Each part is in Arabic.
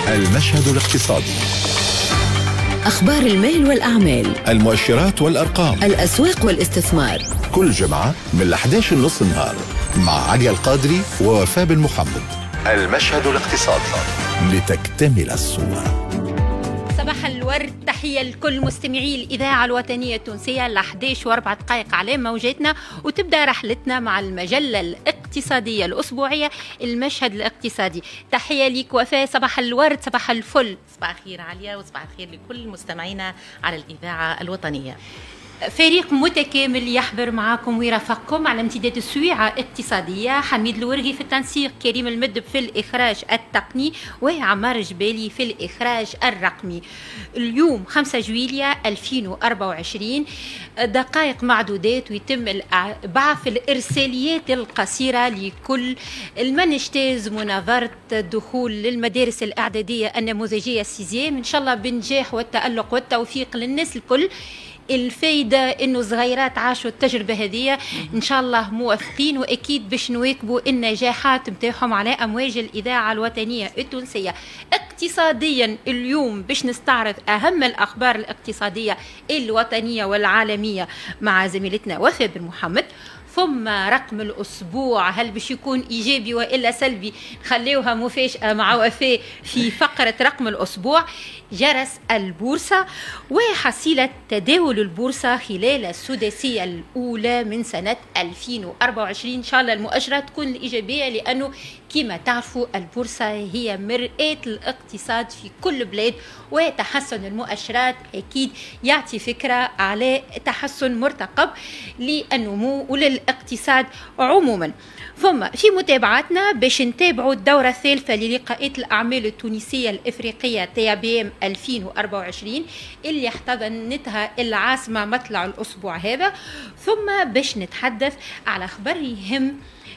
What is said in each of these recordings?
المشهد الاقتصادي، أخبار المال والأعمال، المؤشرات والأرقام، الأسواق والاستثمار، كل جمعة من 11:30 النهار مع عليا القادري ووفاء بن محمد. المشهد الاقتصادي لتكتمل الصورة. صباح الورد، تحية لكل مستمعي الإذاعة الوطنية التونسية. 11:04 على موجاتنا، وتبدأ رحلتنا مع المجلة الاقتصادية الأسبوعية المشهد الاقتصادي. تحية لك وفاء، صباح الورد، صباح الفل. صباح الخير عليا، وصباح الخير لكل مستمعينا على الإذاعة الوطنية. فريق متكامل يحضر معكم ويرافقكم على امتداد السويعة اقتصادية. حميد الورغي في التنسيق، كريم المدب في الإخراج التقني، وعمار جبالي في الإخراج الرقمي. اليوم 5 جويلية 2024، دقائق معدودات ويتم بعث الإرساليات القصيرة لكل من اجتاز مناظرة الدخول للمدارس الإعدادية النموذجية السيزيام، إن شاء الله بنجاح والتألق والتوفيق للناس الكل. الفايدة انه صغيرات عاشوا التجربة هذه، ان شاء الله موفقين، واكيد باش نواكبوا النجاحات متاعهم على امواج الاذاعة الوطنية التونسية. اقتصاديا اليوم باش نستعرض اهم الاخبار الاقتصادية الوطنية والعالمية مع زميلتنا وفاء بن محمد. ثم رقم الأسبوع، هل باش يكون إيجابي وإلا سلبي؟ خليوها مفاجأة مع وفاء في فقرة رقم الأسبوع. جرس البورصة وحصيلة تداول البورصة خلال السداسية الأولى من سنة 2024. إن شاء الله المؤشرات تكون الإيجابية، لأنه كما تعرفوا البورصة هي مرآة الاقتصاد في كل بلاد، وتحسن المؤشرات أكيد يعطي فكرة على تحسن مرتقب للنمو وللاقتصاد عموما. ثم في متابعتنا باش نتابعوا الدورة الثالثة للقاءات الأعمال التونسية الإفريقية TABM 2024 اللي احتضنتها العاصمة مطلع الأسبوع هذا. ثم باش نتحدث على خبر يهم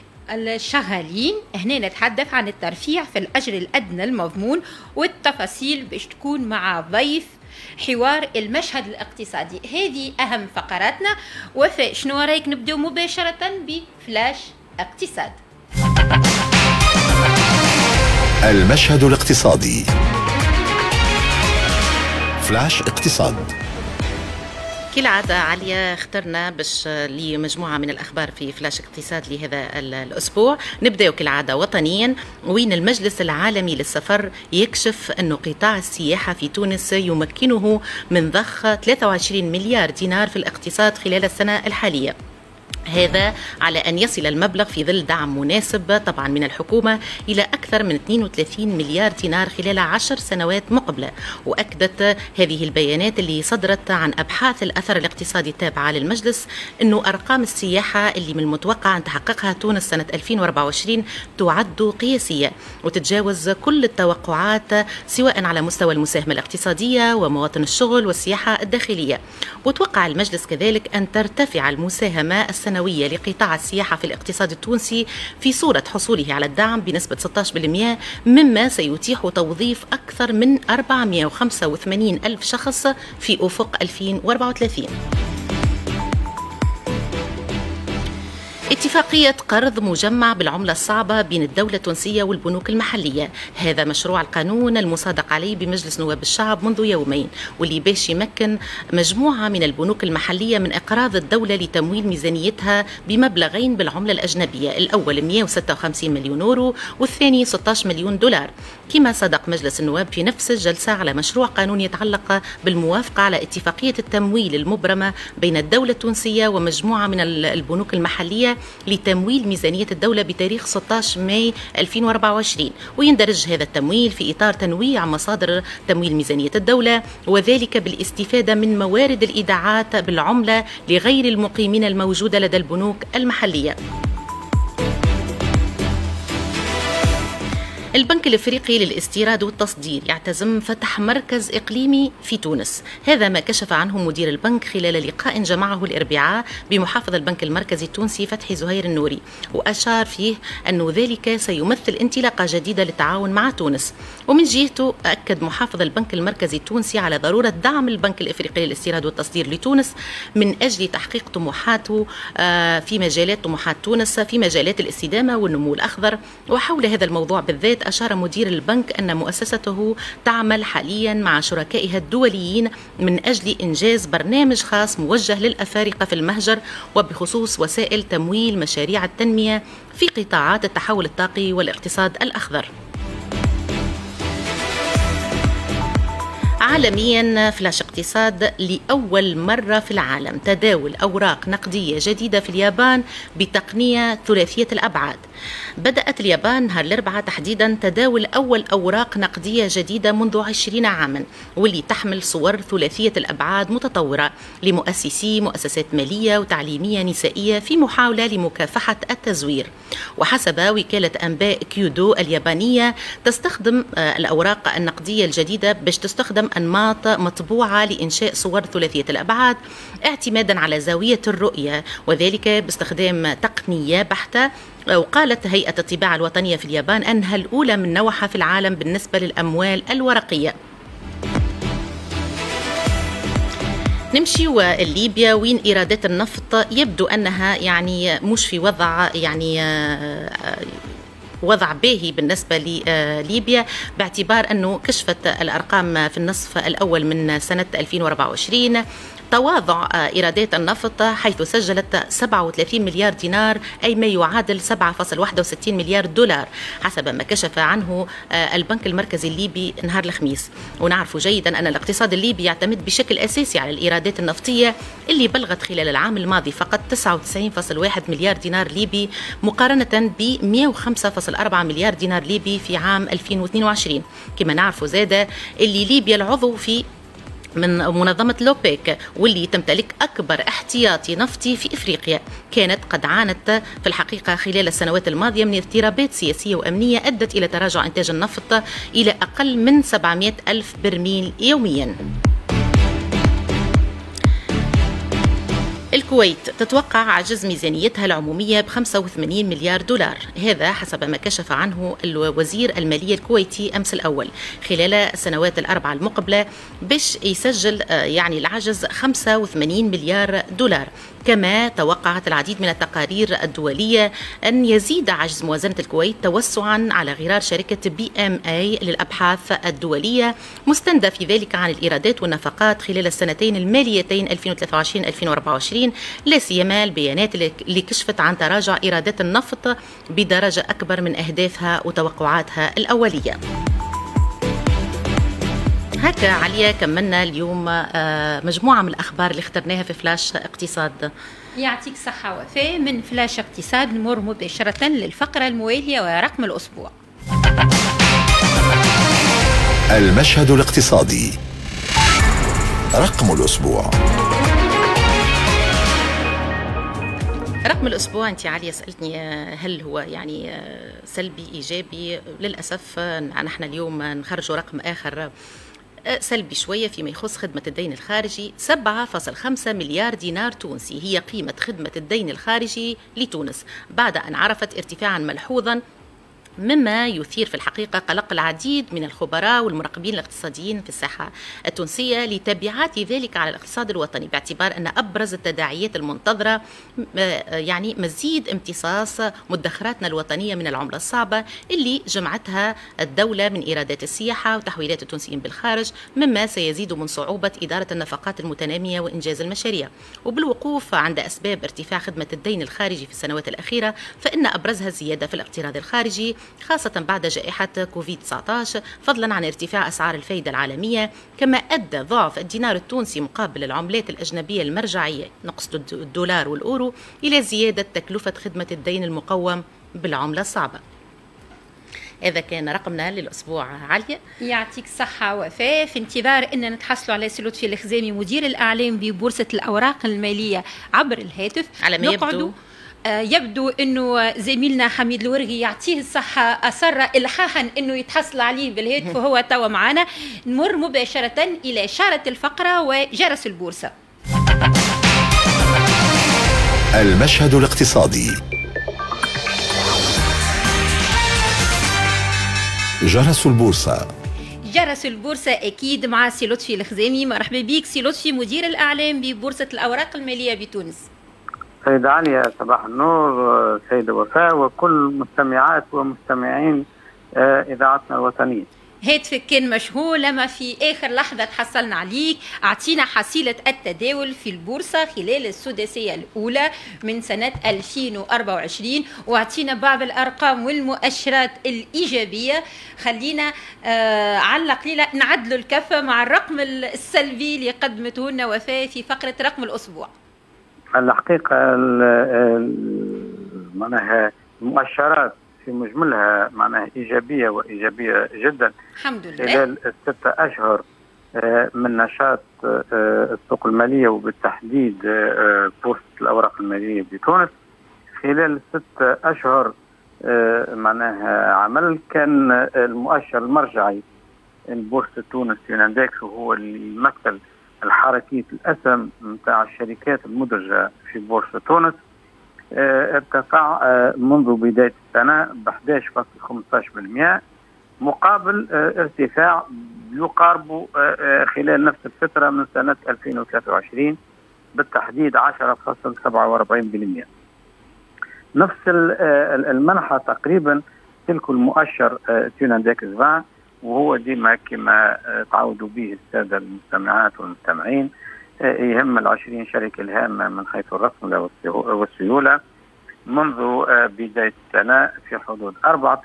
الشغالين، هنا نتحدث عن الترفيع في الأجر الأدنى المضمون، والتفاصيل باش تكون مع ضيف حوار المشهد الاقتصادي. هذه أهم فقراتنا. وفاء، شنو رايك نبدأ مباشرة بفلاش اقتصاد؟ المشهد الاقتصادي، فلاش اقتصاد. كالعادة عليا اخترنا باش لمجموعة من الأخبار في فلاش اقتصاد لهذا الأسبوع. نبدأ كالعادة وطنيا، وين المجلس العالمي للسفر يكشف أن قطاع السياحة في تونس يمكنه من ضخ 23 مليار دينار في الاقتصاد خلال السنة الحالية. هذا على أن يصل المبلغ في ظل دعم مناسب طبعا من الحكومة إلى أكثر من 32 مليار دينار خلال 10 سنوات مقبلة. وأكدت هذه البيانات اللي صدرت عن أبحاث الأثر الاقتصادي التابعة للمجلس أنه أرقام السياحة اللي من المتوقع أن تحققها تونس سنة 2024 تعد قياسية وتتجاوز كل التوقعات، سواء على مستوى المساهمة الاقتصادية ومواطن الشغل والسياحة الداخلية. وتوقع المجلس كذلك أن ترتفع المساهمة السنوية لقطاع السياحة في الاقتصاد التونسي في صورة حصوله على الدعم بنسبة 16%، مما سيتيح توظيف أكثر من 485 ألف شخص في أفق 2034. اتفاقية قرض مجمع بالعملة الصعبة بين الدولة التونسية والبنوك المحلية، هذا مشروع القانون المصادق عليه بمجلس نواب الشعب منذ يومين، واللي باش يمكن مجموعة من البنوك المحلية من إقراض الدولة لتمويل ميزانيتها بمبلغين بالعملة الأجنبية، الأول 156 مليون يورو والثاني 16 مليون دولار. كما صدق مجلس النواب في نفس الجلسة على مشروع قانون يتعلق بالموافقة على اتفاقية التمويل المبرمة بين الدولة التونسية ومجموعة من البنوك المحلية لتمويل ميزانية الدولة بتاريخ 16 ماي 2024. ويندرج هذا التمويل في إطار تنويع مصادر تمويل ميزانية الدولة، وذلك بالاستفادة من موارد الإيداعات بالعملة لغير المقيمين الموجودة لدى البنوك المحلية. البنك الافريقي للاستيراد والتصدير يعتزم فتح مركز اقليمي في تونس، هذا ما كشف عنه مدير البنك خلال لقاء جمعه الاربعاء بمحافظ البنك المركزي التونسي فتحي زهير النوري، واشار فيه أن ذلك سيمثل انطلاقة جديدة للتعاون مع تونس. ومن جهته اكد محافظ البنك المركزي التونسي على ضرورة دعم البنك الافريقي للاستيراد والتصدير لتونس من اجل تحقيق طموحاته في مجالات طموحات تونس في مجالات الاستدامة والنمو الاخضر. وحول هذا الموضوع بالذات أشار مدير البنك أن مؤسسته تعمل حاليا مع شركائها الدوليين من أجل إنجاز برنامج خاص موجه للأفارقة في المهجر وبخصوص وسائل تمويل مشاريع التنمية في قطاعات التحول الطاقي والاقتصاد الأخضر. عالميا، فلاش اقتصاد. لأول مرة في العالم تداول أوراق نقدية جديدة في اليابان بتقنية ثلاثية الأبعاد. بدأت اليابان نهار الأربعاء تحديدا تداول أول أوراق نقدية جديدة منذ 20 عاما، واللي تحمل صور ثلاثية الأبعاد متطورة لمؤسسي مؤسسات مالية وتعليمية نسائية في محاولة لمكافحة التزوير. وحسب وكالة أنباء كيودو اليابانية، تستخدم الأوراق النقدية الجديدة باش تستخدم أنماط مطبوعة لإنشاء صور ثلاثية الأبعاد اعتمادا على زاوية الرؤية، وذلك باستخدام تقنية بحتة. وقالت هيئة الطباعة الوطنية في اليابان أنها الأولى من نوعها في العالم بالنسبة للأموال الورقية. نمشي وليبيا، وين إيرادات النفط يبدو أنها يعني مش في وضع وضع باهي بالنسبة لليبيا، باعتبار أنه كشفت الأرقام في النصف الأول من سنة 2024 تواضع إيرادات النفط، حيث سجلت 37 مليار دينار، أي ما يعادل 7.61 مليار دولار حسب ما كشف عنه البنك المركزي الليبي نهار الخميس. ونعرف جيدا أن الاقتصاد الليبي يعتمد بشكل أساسي على الإيرادات النفطية اللي بلغت خلال العام الماضي فقط 99.1 مليار دينار ليبي، مقارنة ب 105.4 مليار دينار ليبي في عام 2022. كما نعرف زادة اللي ليبيا العضو في من منظمة لوبيك، واللي تمتلك أكبر احتياطي نفطي في إفريقيا، كانت قد عانت في الحقيقة خلال السنوات الماضية من اضطرابات سياسية وأمنية أدت إلى تراجع إنتاج النفط إلى أقل من 700 ألف برميل يومياً. الكويت تتوقع عجز ميزانيتها العمومية ب85 مليار دولار، هذا حسب ما كشف عنه الوزير المالية الكويتي أمس الأول، خلال السنوات الأربعة المقبلة باش يسجل يعني العجز 85 مليار دولار. كما توقعت العديد من التقارير الدولية أن يزيد عجز موازنة الكويت توسعا على غرار شركة BMA للأبحاث الدولية، مستندة في ذلك عن الإيرادات والنفقات خلال السنتين الماليتين 2023-2024، لا سيما البيانات اللي كشفت عن تراجع إيرادات النفط بدرجة أكبر من أهدافها وتوقعاتها الأولية. هكا عليا كملنا اليوم مجموعة من الأخبار اللي اخترناها في فلاش اقتصاد. يعطيك صحة وفاء. من فلاش اقتصاد نمر مباشرة للفقرة الموالية ورقم الأسبوع. المشهد الاقتصادي، رقم الأسبوع. رقم الأسبوع، أنت عليا سألتني هل هو يعني سلبي إيجابي؟ للأسف نحن اليوم نخرج رقم آخر سلبي شوية فيما يخص خدمة الدين الخارجي. 7.5 مليار دينار تونسي هي قيمة خدمة الدين الخارجي لتونس، بعد أن عرفت ارتفاعا ملحوظا، مما يثير في الحقيقة قلق العديد من الخبراء والمراقبين الاقتصاديين في الساحة التونسية لتبعات ذلك على الاقتصاد الوطني، باعتبار أن أبرز التداعيات المنتظرة يعني مزيد امتصاص مدخراتنا الوطنية من العملة الصعبة اللي جمعتها الدولة من إيرادات السياحة وتحويلات التونسيين بالخارج، مما سيزيد من صعوبة إدارة النفقات المتنامية وإنجاز المشاريع. وبالوقوف عند أسباب ارتفاع خدمة الدين الخارجي في السنوات الأخيرة، فإن أبرزها الزيادة في الاقتراض الخارجي خاصة بعد جائحة كوفيد-19، فضلا عن ارتفاع أسعار الفايدة العالمية، كما أدى ضعف الدينار التونسي مقابل العملات الأجنبية المرجعية نقصد الدولار والأورو إلى زيادة تكلفة خدمة الدين المقوم بالعملة الصعبة. هذا كان رقمنا للأسبوع. عليا يعطيك صحة وفاء. في انتظار أن نتحصلوا على سي لطفي الخزامي مدير الأعلام ببورصة الأوراق المالية عبر الهاتف، على ما يبدو أنه زميلنا حميد الورغي يعطيه الصحة أصر إلحاحا أنه يتحصل عليه بالهاتف وهو توا معنا. نمر مباشرة إلى شارة الفقرة وجرس البورصة. المشهد الاقتصادي، جرس البورصة. جرس البورصة أكيد مع سي لطفي الخزامي. مرحبا بك سي لطفي، مدير الأعلام ببورصة الأوراق المالية بتونس. سيدة عليا صباح النور، سيدة وفاء، وكل مستمعات ومستمعين إذاعتنا الوطنية. هاتفك كان مشغول، لما في آخر لحظة تحصلنا عليك. أعطينا حصيلة التداول في البورصة خلال السداسية الأولى من سنة 2024، وأعطينا بعض الأرقام والمؤشرات الإيجابية. خلينا علق ليلة نعدلوا الكفة مع الرقم السلبي اللي قدمته لنا وفاء في فقرة رقم الأسبوع. الحقيقة معناها المؤشرات في مجملها معناها إيجابية وإيجابية جدا الحمد لله خلال الستة أشهر من نشاط السوق المالية، وبالتحديد بورصة الأوراق المالية بتونس. خلال الستة أشهر معناها عمل كان المؤشر المرجعي البورصة تونس يوناندكس، وهو اللي يمثل الحركية الأسهم نتاع الشركات المدرجة في بورصة تونس، ارتفع منذ بداية السنة ب 11.15% مقابل ارتفاع يقارب خلال نفس الفترة من سنة 2023 بالتحديد 10.47%. نفس المنحة تقريبا تلك المؤشر توناندكس 20، وهو ديما كما تعودوا به السادة المستمعات والمستمعين يهم 20 شركة الهامة من حيث الرقم والسيولة منذ بداية السنة في حدود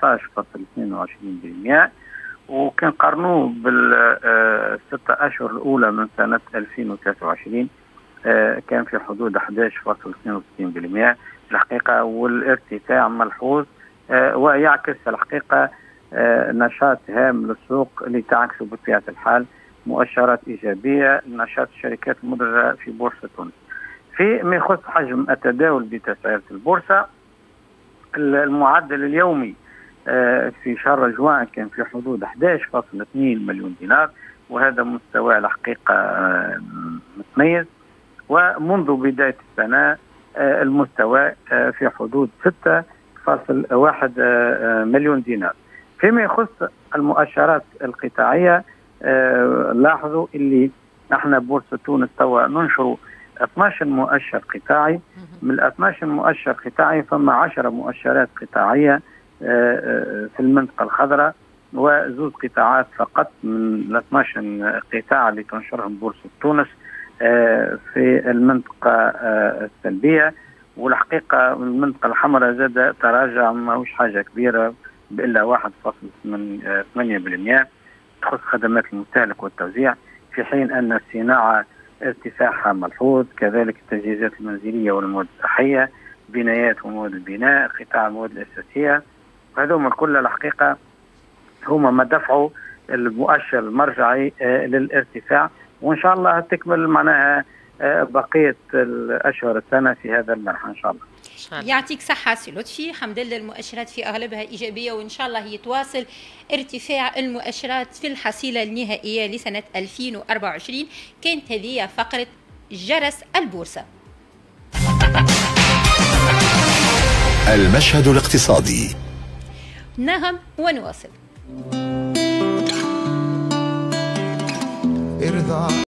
14.22%، وكان قارنوه بالستة أشهر الأولى من سنة 2023 كان في حدود 11.62% الحقيقة، والارتفاع ملحوظ ويعكس الحقيقة نشاط هام للسوق اللي تعكس بطبيعة الحال مؤشرات إيجابية لنشاط الشركات المدرجة في بورصة تونس. فيما يخص حجم التداول بتسعيرة البورصة، المعدل اليومي في شهر جوان كان في حدود 11.2 مليون دينار، وهذا مستوى الحقيقة متميز. ومنذ بداية السنة المستوى في حدود 6.1 مليون دينار. فيما يخص المؤشرات القطاعية، لاحظوا اللي احنا بورصة تونس توا ننشر 12 مؤشر قطاعي. من 12 مؤشر قطاعي فما 10 مؤشرات قطاعية في المنطقة الخضراء، وزوج قطاعات فقط من 12 قطاع اللي تنشرهم بورصة تونس في المنطقة السلبية. والحقيقة المنطقة الحمراء زاد تراجع ماهوش حاجة كبيرة بإلا 1.8% تخص خدمات المستهلك والتوزيع، في حين أن الصناعة ارتفاعها ملحوظ، كذلك التجهيزات المنزلية والمواد الصحية، بنايات ومواد البناء، قطاع المواد الأساسية. هذوما الكل الحقيقة هما ما دفعوا المؤشر المرجعي للارتفاع، وإن شاء الله تكمل معناها بقية الأشهر السنة في هذا المرحلة إن شاء الله. يعطيك صحة سي لطفي. الحمد لله المؤشرات في أغلبها إيجابية، وإن شاء الله يتواصل ارتفاع المؤشرات في الحصيلة النهائية لسنة 2024. كانت هذه فقرة جرس البورصة. المشهد الاقتصادي. نهم ونواصل.